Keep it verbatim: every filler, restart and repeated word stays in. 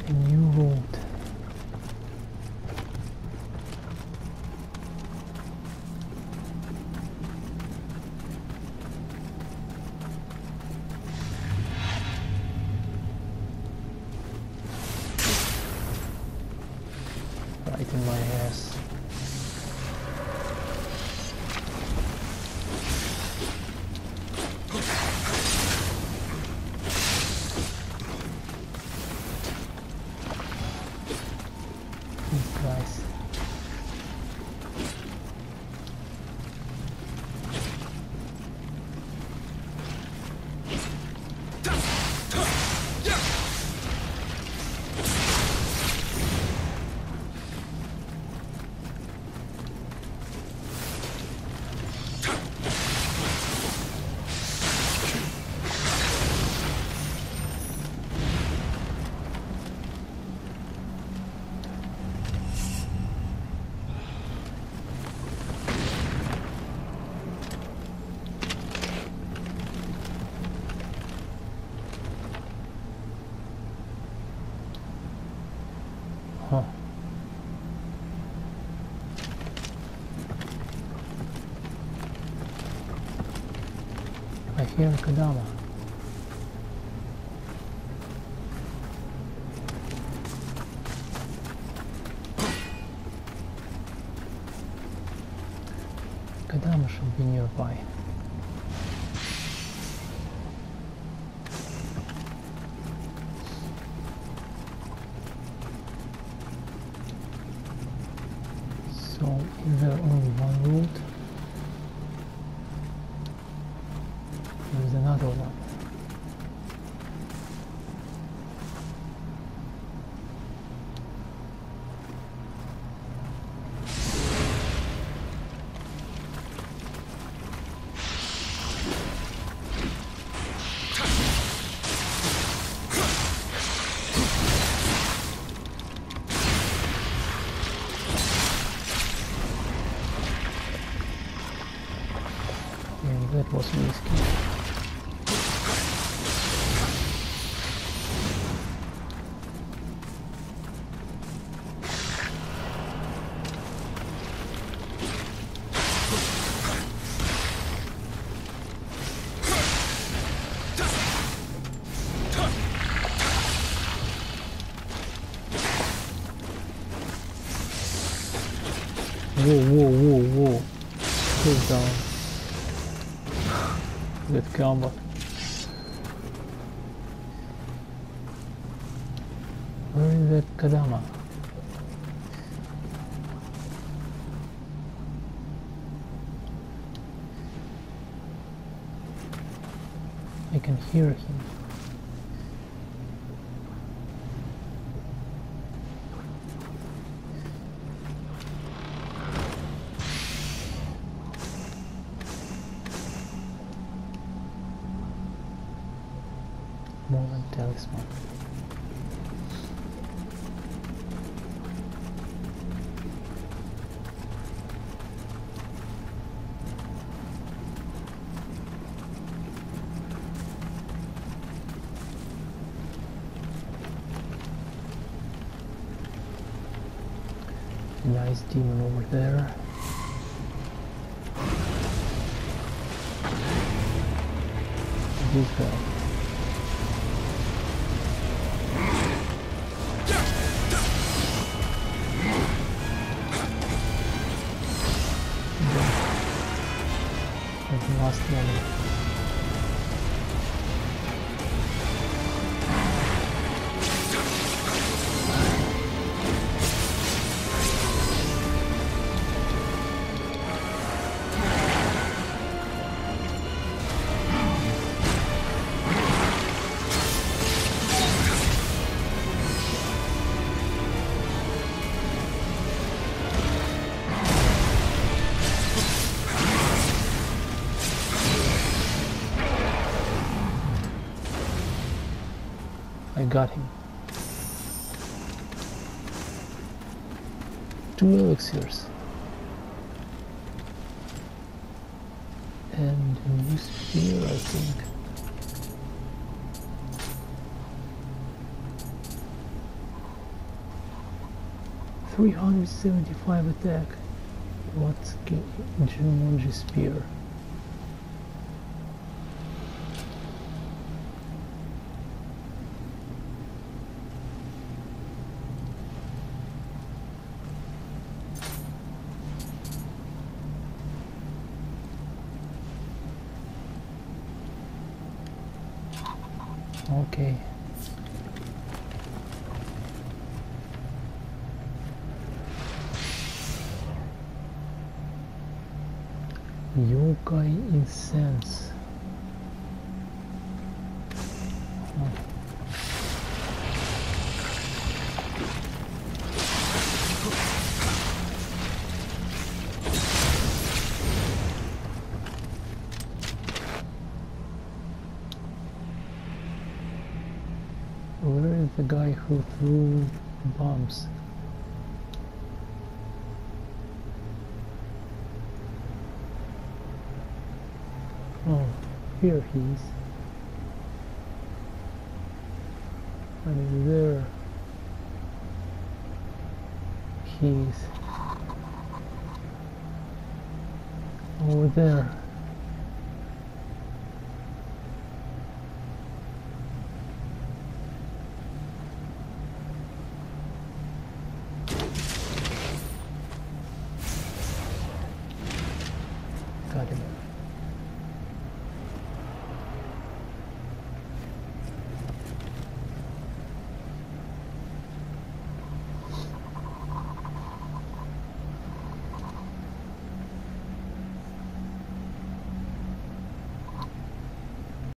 A new road. Right in my ass. Nice. Huh. I hear Kadama. Kadama should be nearby. So, is there only one route? There's another one. And that was risky. Whoa, whoa, whoa, whoa. Cool down. Good combo. Where is that Kadama? I can hear him. Moment talisman. Nice demon over there. This guy. At the last moment. I got him. Two elixirs. And a new spear, I think. three hundred seventy-five attack. What Jumanji spear? Okay. Yokai incense. Oh. Where is the guy who threw bombs? Oh, here he is. And there he is. Over there. Got him.